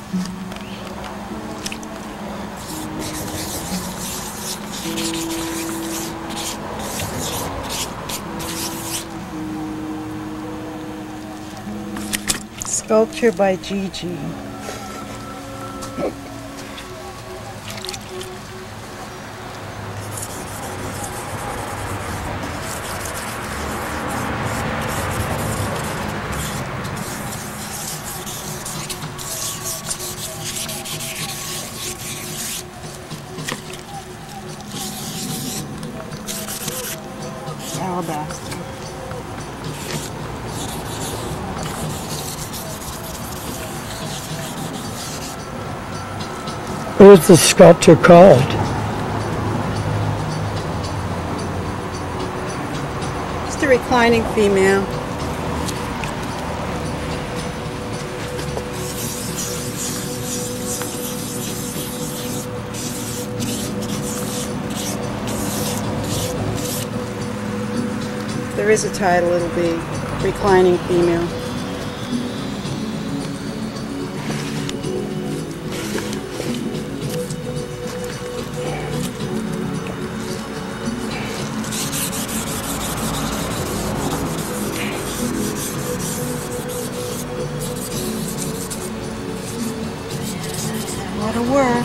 Sculpture by Gigi. Alabaster. What was the sculpture called? Just a reclining female. If there is a title, it'll be Reclining Female. A lot of work.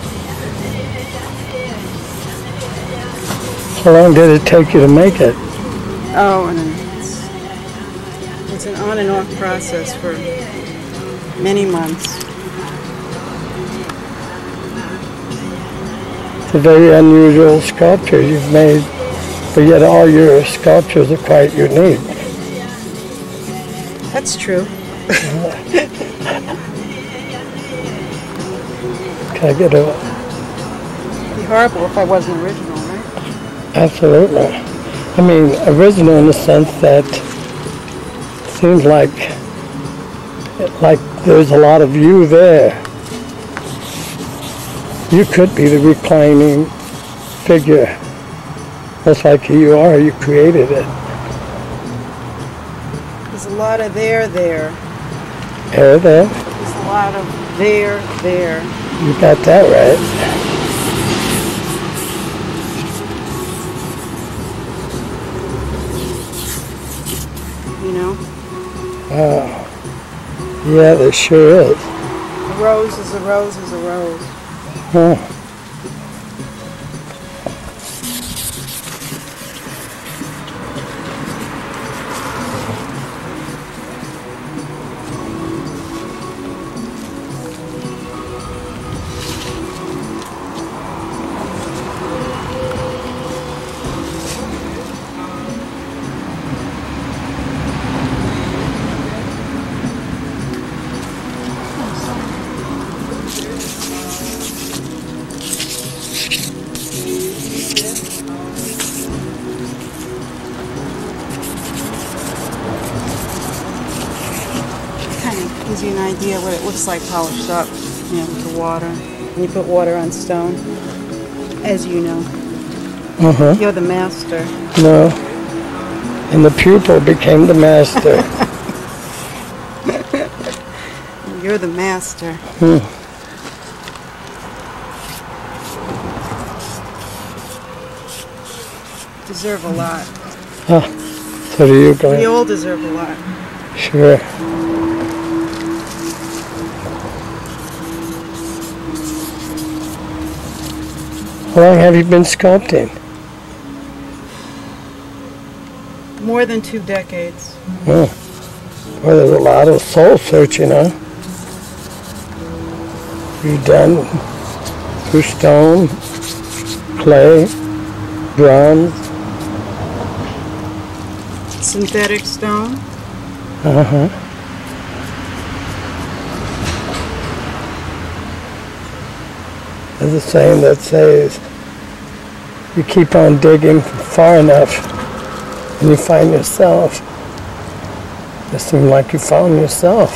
How long did it take you to make it? Oh, and it's an on and off process for many months. It's a very unusual sculpture you've made, but yet all your sculptures are quite unique. That's true. Can I get a... It'd be horrible if I wasn't original, right? Absolutely. I mean, original in the sense that it seems like there's a lot of you there. You could be the reclining figure. That's like who you are. You created it. There's a lot of there. There? There's a lot of there. You got that right. You know? Yeah, there sure is. A rose is a rose is a rose. Huh. Gives you an idea what it looks like polished up, you know, with the water. When you put water on stone, as you know. Uh-huh. You're the master. No. And the pupil became the master. You're the master. Deserve a lot. So do you, Glenn? We all deserve a lot. Sure. How long have you been sculpting? More than 2 decades. Oh. Well, there's a lot of soul searching, huh? You've done through stone, clay, bronze. Synthetic stone. Uh-huh. There's a saying that says, you keep on digging far enough and you find yourself. It seems like you found yourself.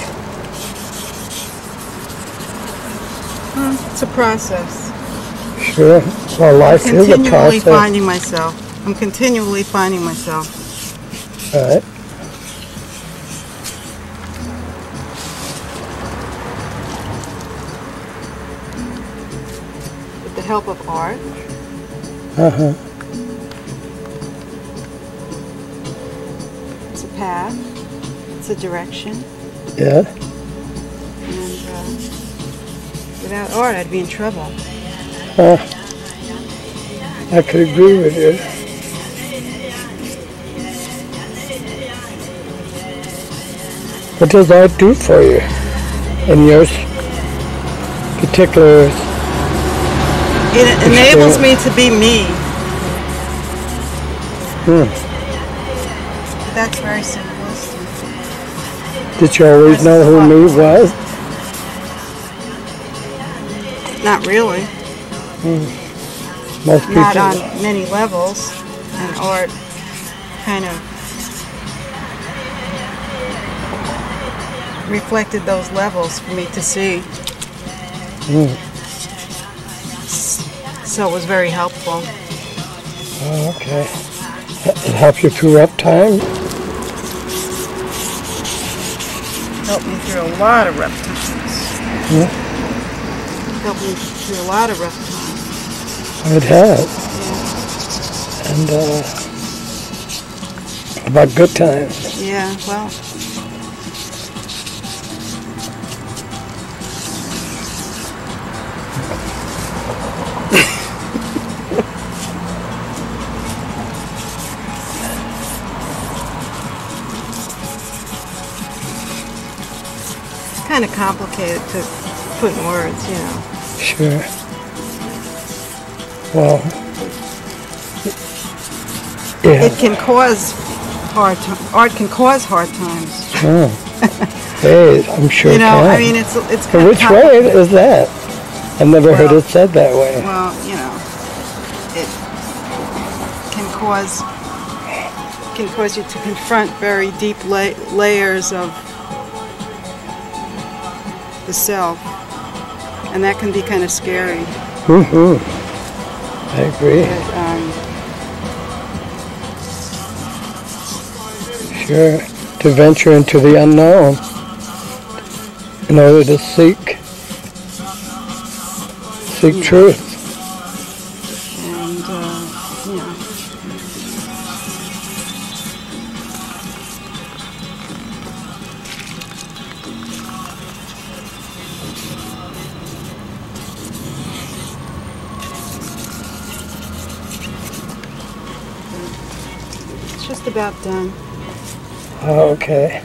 It's a process. Sure. Well, life is a Continually process. finding myself. I'm continually finding myself. All right. help of art. Uh-huh. It's a path. It's a direction. Yeah. And without art, I'd be in trouble. I could agree with you. What does art do for you in your particular? It enables me to be me. That's very simplistic. Did you always know who me was? Not really. Most people. Not on many levels. And art kind of reflected those levels for me to see. So it was very helpful. Oh, okay. It helped you through rough times? Helped me through a lot of rough times. Helped me through a lot of rough times. It has. Yeah. And about good times? Yeah, well. Kind of complicated to put in words, you know. Sure. Well, yeah. It can cause art can cause hard times. Oh. Hey, I'm sure You know, it can. I mean, it's So kind which way is that? I've never heard Well- it said that way. Well, you know, it can cause you to confront very deep layers of the self, and that can be kind of scary. I agree. Sure. To venture into the unknown in order to seek truth. And you know, it's just about done. Oh, okay.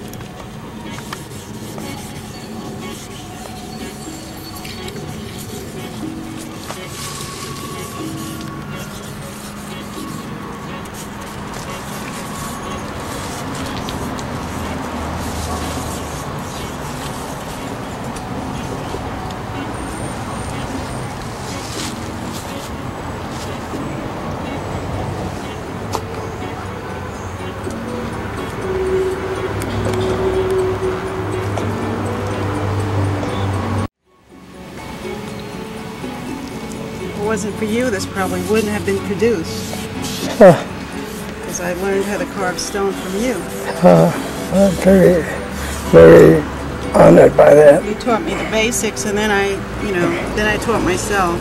If it wasn't for you, this probably wouldn't have been produced. Because I learned how to carve stone from you. I'm very, very honored by that. You taught me the basics, and then I taught myself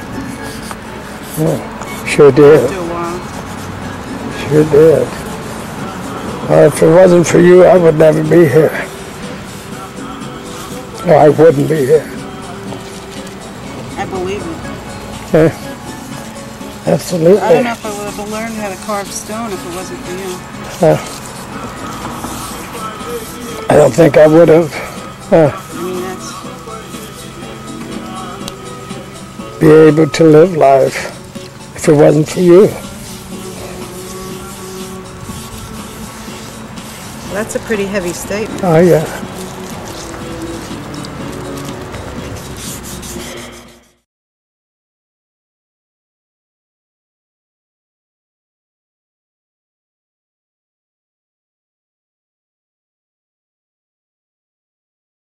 Sure did. after a while. Sure did. If it wasn't for you, I would never be here. Or I wouldn't be here. I believe it. Yeah. Absolutely. I don't know if I would have learned how to carve stone if it wasn't for you. I don't think I would have. I mean, that's... Be able to live life if it wasn't for you. That's a pretty heavy statement. Oh, yeah.